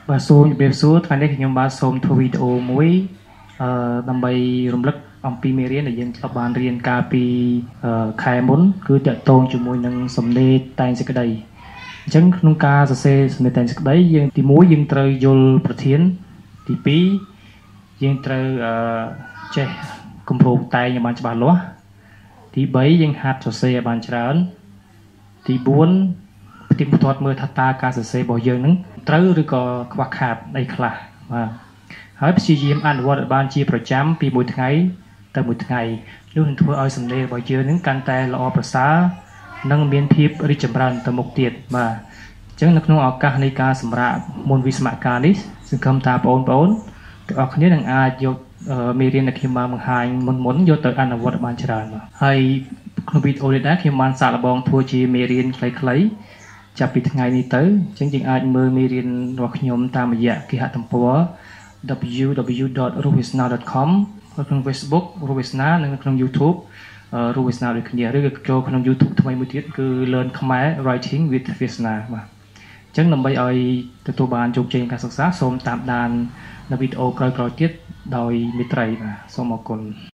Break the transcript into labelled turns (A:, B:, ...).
A: Bà xôn biệt số tháng này thì nhóm bà xôn thu video muối nằm bay rung lắc ông pi mê riêng để dân tập bàn riêng ca pi khai muốn cứ chạy tôn cho mùi nâng sầm nê tay sẽ cái đây chẳng nông ca sẽ xe sầm nê tay sẽ cái đấy dân thì muối dân trời vô bờ thiên thì pi dân trời che cùng phụ tay nhà bạn cho bà lúa thì bấy dân hạt sẽ xe bàn trán thì bốn tìm một thoát mưa thắt ta ca sẽ xe bỏ dân nứng trâu rồi có quạt hạt đây khla và hỏi bác sĩ ăn qua ban chiaประจำ ពីមួយថ្ងៃទៅមួយថ្ងៃនោះនឹងធ្វើឲ្យសម្លេងរបស់យើងនឹងកាន់តែល្អប្រសើរនិងមានភាពរីកចម្រើនទៅមុខទៀតបាទអញ្ចឹងនៅក្នុងឱកាសនៃការសម្រាប់មុនវិស្មការនេះសង្ឃឹមថាបងប្អូនទាំងអស់គ្នានឹងអាចយកមេរៀនដែលខ្ញុំបានបង្ហាញមុនយកទៅអនុវត្តបានច្រើនបាទហើយក្នុងវីដេអូនេះដែរខ្ញុំបានសាកល្បងធ្វើជាមេរៀនខ្លីៗចាប់ពីថ្ងៃនេះទៅអញ្ចឹងយើងអាចមើលមេរៀនរបស់ខ្ញុំតាមរយៈគេហទំព័រ www.ruhisna.com ក្នុង Facebook Ruhisna និងក្នុង YouTube Ruhisna ដូចគ្នាឬក៏ចូលក្នុង YouTube ថ្មីមួយទៀតគឺ Learn Khmer Writing with Ruhisna បាទអញ្ចឹងដើម្បីឲ្យទទួលបានជោគជ័យក្នុងការសិក្សាសូមតាមដាននៅវីដេអូក្រោយៗទៀតដោយមេត្រីបាទសូមអរគុណ